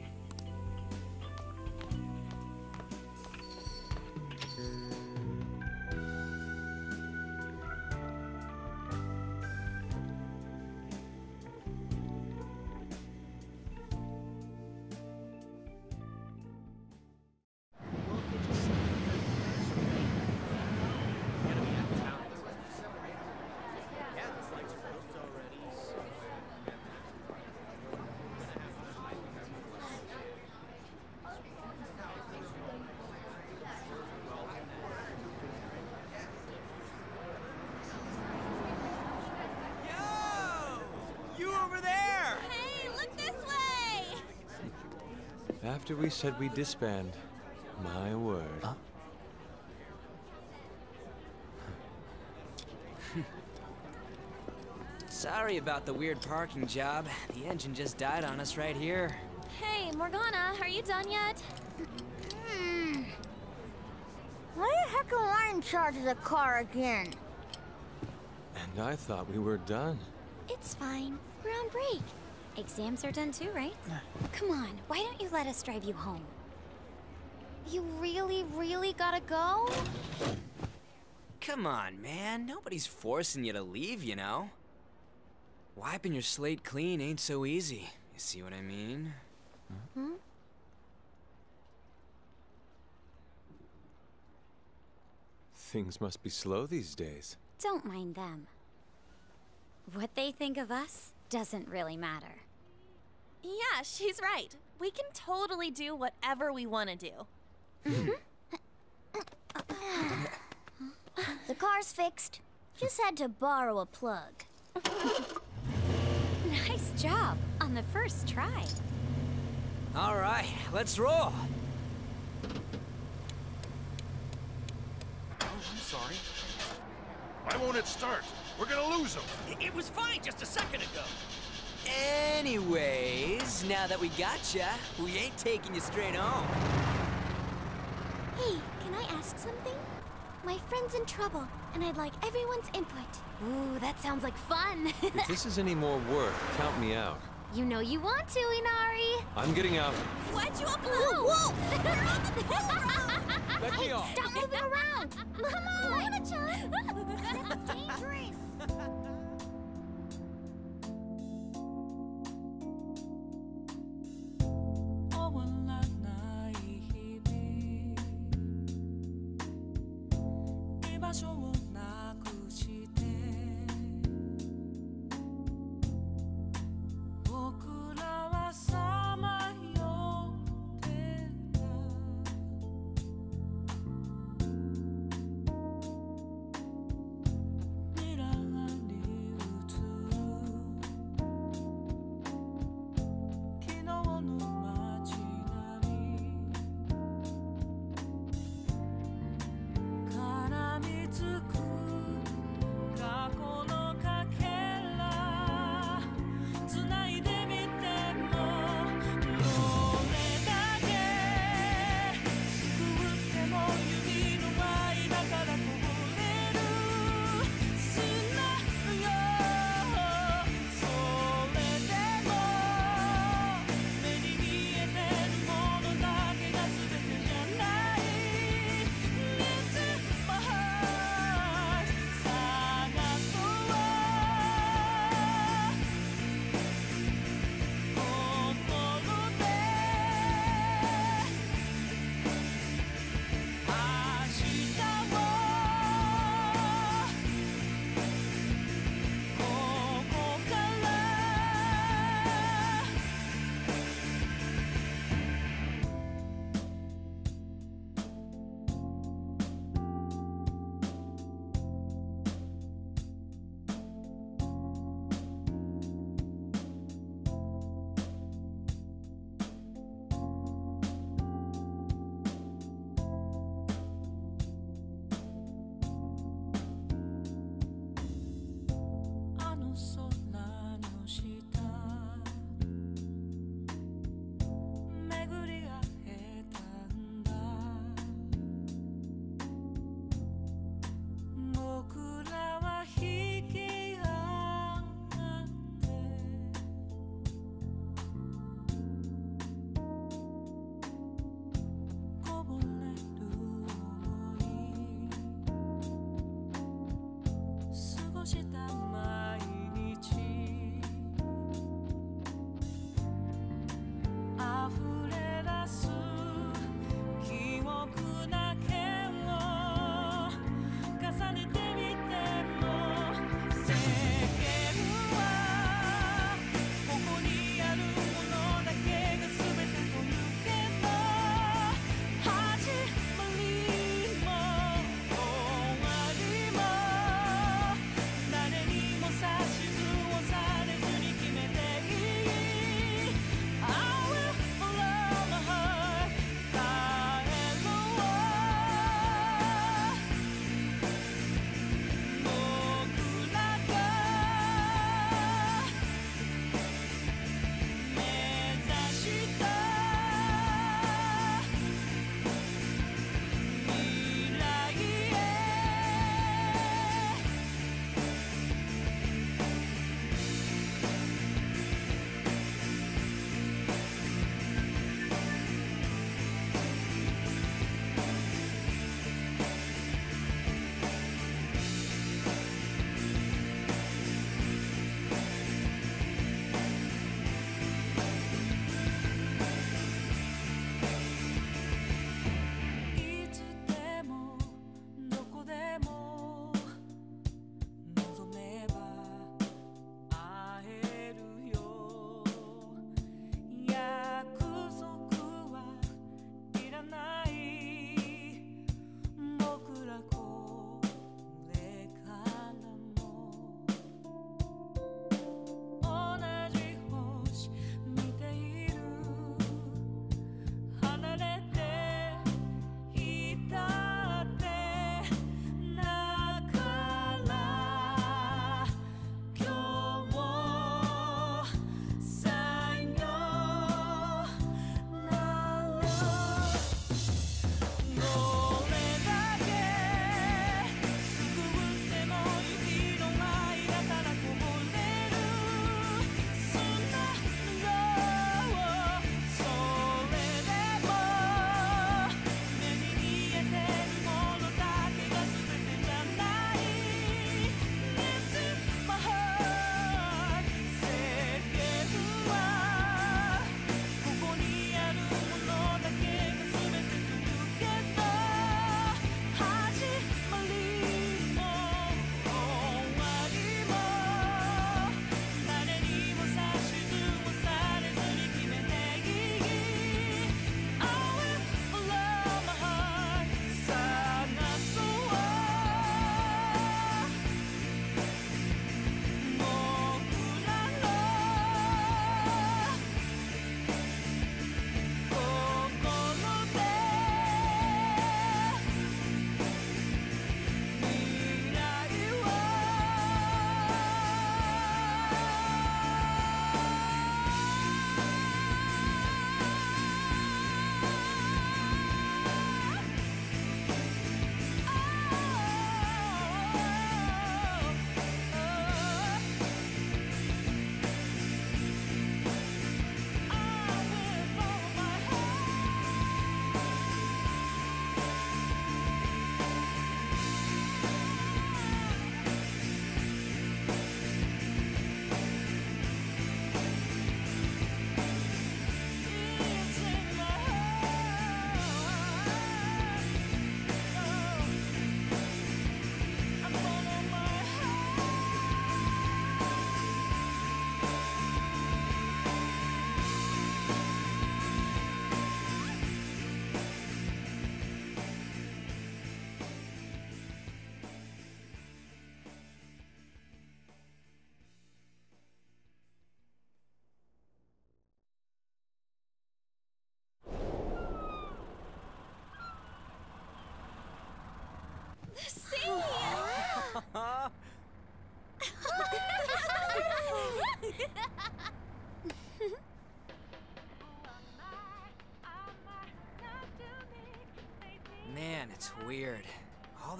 After we said we'd disband, my word. Huh? Sorry about the weird parking job. The engine just died on us right here. Hey, Morgana, are you done yet? Hmm. Why the heck am I in charge of the car again? And I thought we were done. It's fine. We're on break. Exams are done too, right? Come on, why don't you let us drive you home? You really, really gotta go? Come on, man. Nobody's forcing you to leave, you know? Wiping your slate clean ain't so easy. You see what I mean? Hmm? Things must be slow these days. Don't mind them. What they think of us doesn't really matter. Yeah, she's right. We can totally do whatever we want to do. The car's fixed. Just had to borrow a plug. Nice job on the first try. All right, let's roll. Oh, I'm sorry. Why won't it start? We're gonna lose him. It was fine just a second ago. Anyways, now that we gotcha, we ain't taking you straight home. Hey, can I ask something? My friend's in trouble, and I'd like everyone's input. Ooh, that sounds like fun. If this is any more work, count me out. You know you want to, Inari. I'm getting out. Why'd you upload? Whoa! Let me Hey, off. stop moving around! Come on! Hana-chan! That's dangerous!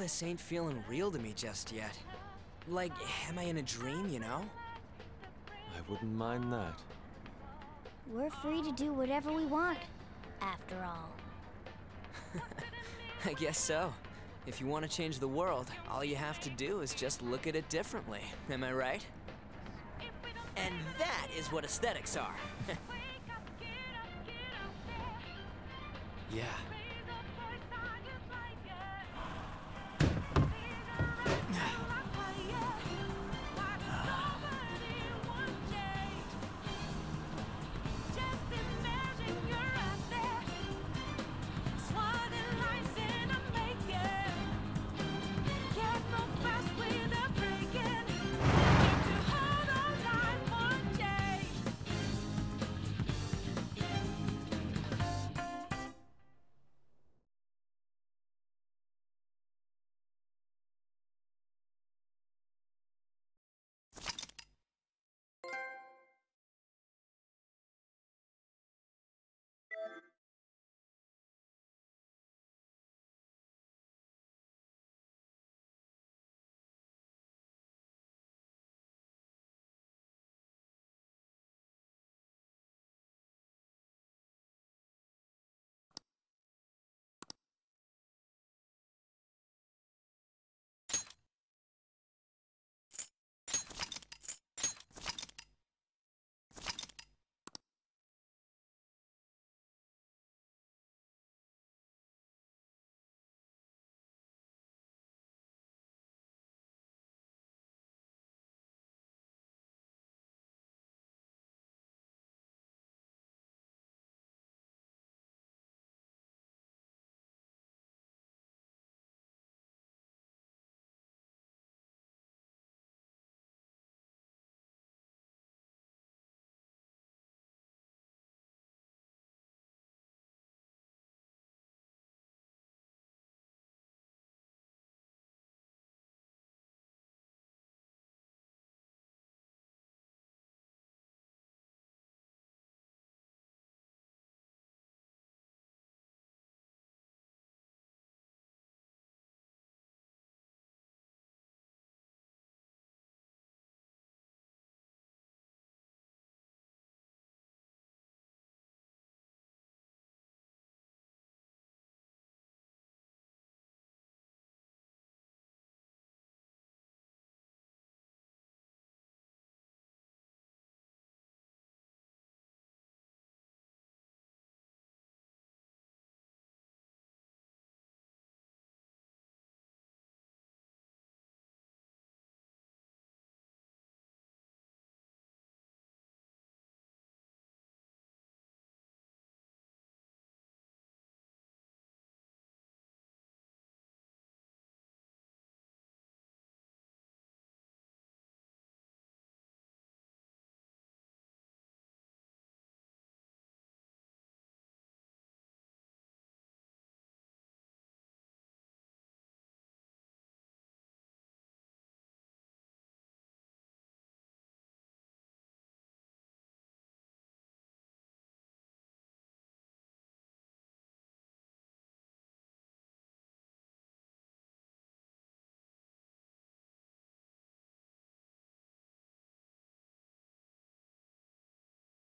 this ain't feeling real to me just yet. Like, am I in a dream, you know? I wouldn't mind that. We're free to do whatever we want, after all. I guess so. If you want to change the world, all you have to do is just look at it differently. Am I right? And that is what aesthetics are. Yeah.